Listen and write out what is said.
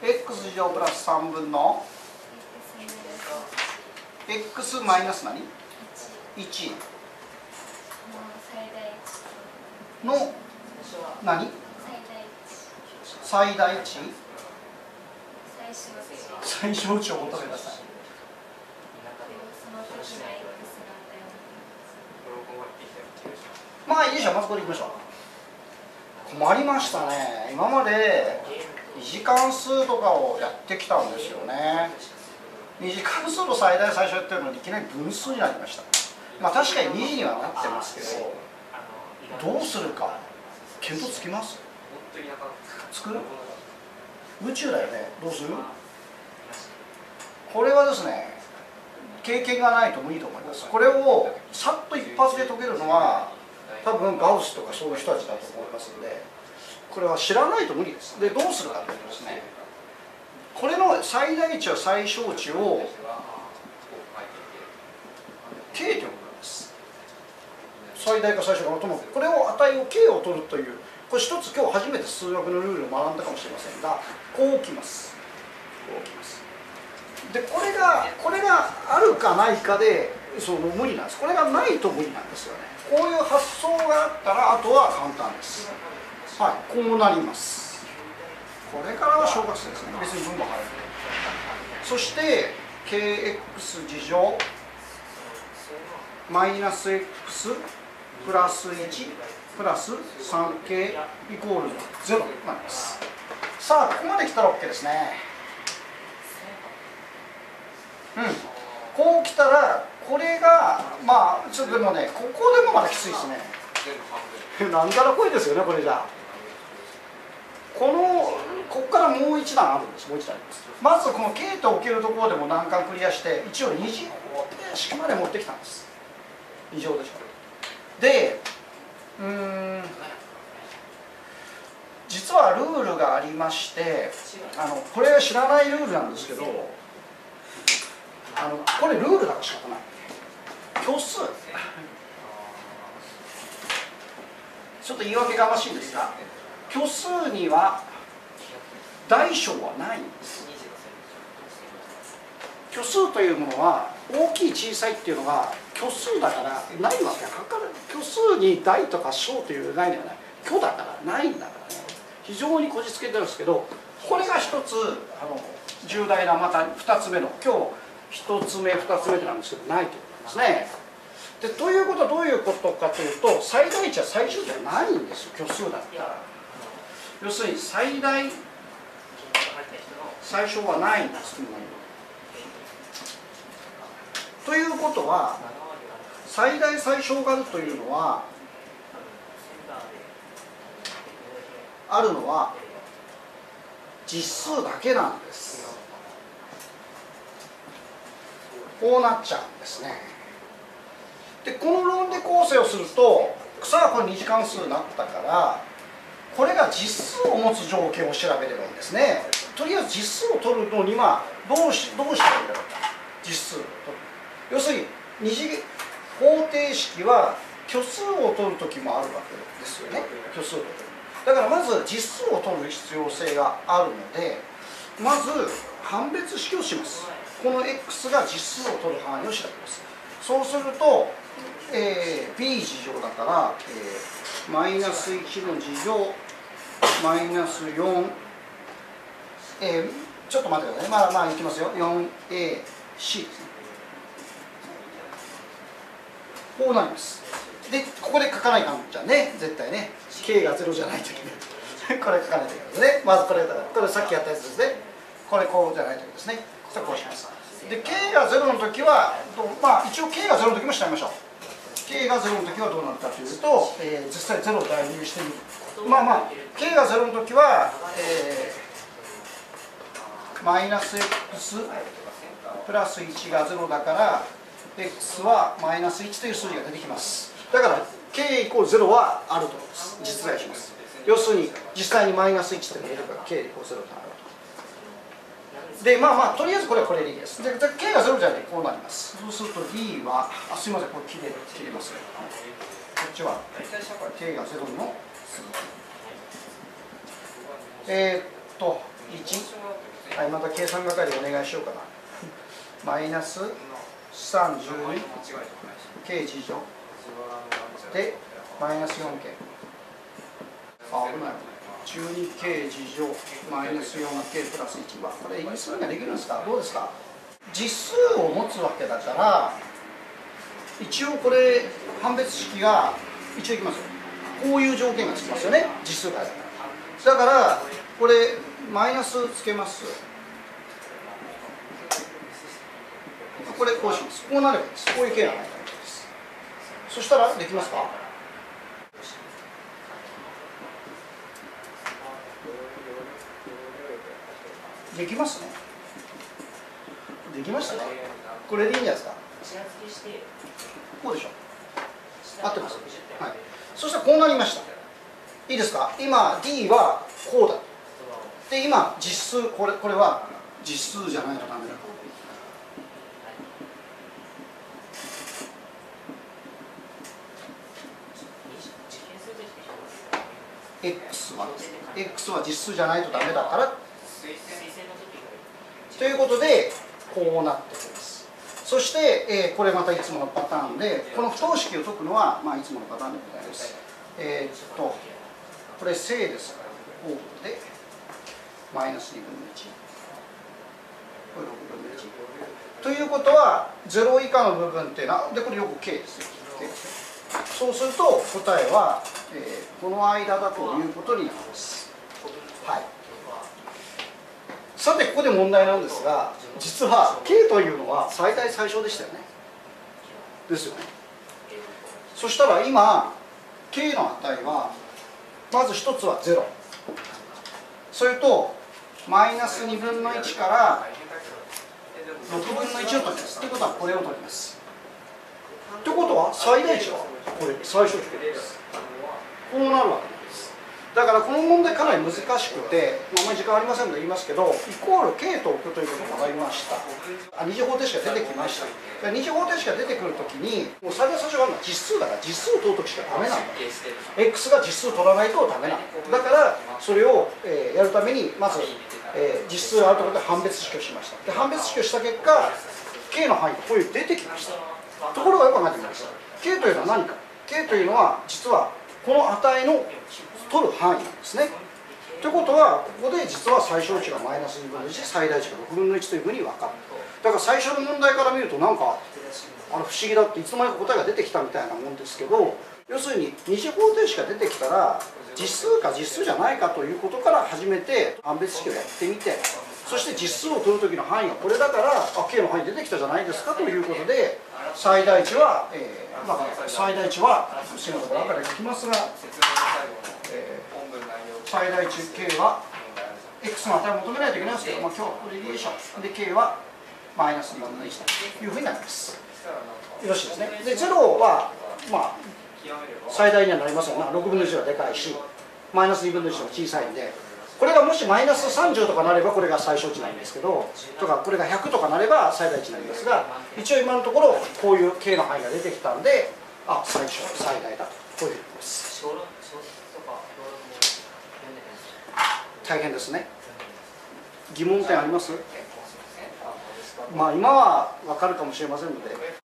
x 乗プラス3分の x マイナス何 1 の何最大値最小値を求めなさい。まあいいでしょう、まずこれいきましょう。困りましたね。今まで2次関数とかをやってきたんですよね。2次関数の最大最小やってるのにいきなり分数になりました。まあ確かに2次にはなってますけど、どうするか見当つきます？作る？宇宙だよね。どうする？これはですね、経験がないと無理と思います。これをさっと一発で解けるのは多分ガウスとかそういう人たちだと思いますので、これは知らないと無理です。で、どうするかというとですね、これの最大値は最小値を K と呼ぶんです。最大か最小かのともこれを値を K を取るという、これ一つ今日初めて数学のルールを学んだかもしれませんが、こうきます。こうきます。で、これがあるかないかで無理なんです。これがないと無理なんですよね。こういう発想があったらあとは簡単です。はい、こうなります。これからは小学生ですね。別に分母入る。そして kx 次乗マイナス x プラス1プラス 3k イコール0になります。さあ、ここまで来たら OK ですね。こう来たら、これがまあちょっとでもね、ここでもまだきついですね。なんだらこいですよね、これじゃあ。ここからもう一段あるんです。もう一段あります。まずこの K と置けるところでも難関クリアして、一応2次方程式まで持ってきたんです。2次方程式まで。で、実はルールがありまして、これは知らないルールなんですけど、これルールだから仕方ない。虚数。ちょっと言い訳がましいんですが、虚数には大小はないんです。虚数というものは大きい小さいっていうのが虚数だからないわけ。虚数に大とか小という概念はない。虚だからないんだからね。非常にこじつけてるんですけど、これが一つ重大な、また2つ目の今日1つ目2つ目なんですけど、ないということなんですね。で、ということはどういうことかというと、最大値は最小値はないんですよ、虚数だったら。要するに最大最小はないんです。ということは、最大最小があるというのは実数だけなんです。こうなっちゃうんですね。で、この論理構成をすると、さあこれ2次関数になったから、これが実数を持つ条件を調べればいいんですね。とりあえず実数を取るのにはどうしたらいいだろうか。実数を取る。要するに二次方程式は虚数を取る時もあるわけですよね。虚数を取る。だからまず実数を取る必要性があるので、まず判別式をします。この x が実数を取る範囲を調べます。そうすると、b 次乗だから、マイナス1の次乗マイナス4、ちょっと待ってくださいね。まあいきますよ。 4ac ですね。こうなります。で、ここで書かないかんじゃんね、絶対ね。k が0じゃないときね。これ書かないといけないですね。まずこれさっきやったやつですね。これこうじゃないときですね。それこうします。で、k が0のときは、まあ一応 k が0のときも調べましょう。k が0のときはどうなるかというと、実際0を代入してみる。k が0のときは、マイナス x プラス1が0だから、x はマイナス1という数字が出てきます。だから k イコール0はあると思います。実在します。要するに実際にマイナス1って出るから k イコール0となると。で、とりあえずこれでいいです。で、k が0じゃないとこうなります。そうすると d は、すみません、これ切れますよ。こっちは k が0の数字。1 はい、また計算係お願いしようかな。マイナス 312K 次乗でマイナス 4K。あ、危ない。12K 次乗マイナス 4K プラス1はこれ因数ができるんですか？どうですか？実数を持つわけだから一応これ判別式が一応いきますよ。こういう条件がつきますよね、実数解だから。だからこれマイナスつけます。これこうします。こうなればいいです。こういう形がないといけないです。そしたらできますか？できますね。できましたね。これでいいんじゃないですか。こうでしょ。合ってます。はい。そしたらこうなりました。いいですか。今 D はこうだ。で今実数これは実数じゃないとダメだ。X は実数じゃないとダメだからということでこうなってきます。そして、これまたいつものパターンでこの不等式を解くのは、いつものパターンでございます。これ正ですからこうでマイナス2分の1これ6分の1ということは0以下の部分っていうのはでこれよく K ですよ。K ですよ。そうすると答えは、この間だということになります。はい、さてここで問題なんですが、実は K というのは最大最小でしたよね。ですよね。そしたら今 K の値はまず1つは0、それとマイナス2分の1から6分の1を取ります。ということはこれを取ります。ということは最大値はこれ最小値です。こうなるわけです。だからこの問題かなり難しくて、あまり時間ありませんので言いますけど、イコール K と置くということが分かりました。二次方程式が出てきました。二次方程式が出てくるときに、もう最大最小があるのは実数だから実数を取るときしかダメなんだ。X が実数を取らないとダメなんだ。だからそれを、やるためにまず、実数があるところで判別式をしました。で判別式をした結果 K の範囲がこういう出てきました。ところがよく考えてみました。 K というのは何か。 K というのは実はこの値の取る範囲なんですね。ということはここで実は最小値がマイナス2分の1、最大値が6分の1というふうに分かる。だから最初の問題から見るとなんか不思議だっていつの間にか答えが出てきたみたいなもんですけど、要するに二次方程式が出てきたら実数か実数じゃないかということから始めて判別式をやってみて、そして実数を取る時の範囲がこれだからK の範囲出てきたじゃないですかということで最大値は、最大値は線のところ赤で書きますが、最大値 K は X の値を求めないといけないんですけど、今日これでいいでしょう。で K はマイナス2分の1というふうになります。よろしいですね。で0は最大にはなりませんが、6分の1はでかいしマイナス2分の1は小さいんで、これがもしマイナス30とかなればこれが最小値なんですけど、とかこれが100とかなれば最大値になりますが、一応今のところこういう K の範囲が出てきたんで、最小最大だとこういうふうに言います。大変ですね。疑問点あります？今は分かるかもしれませんので。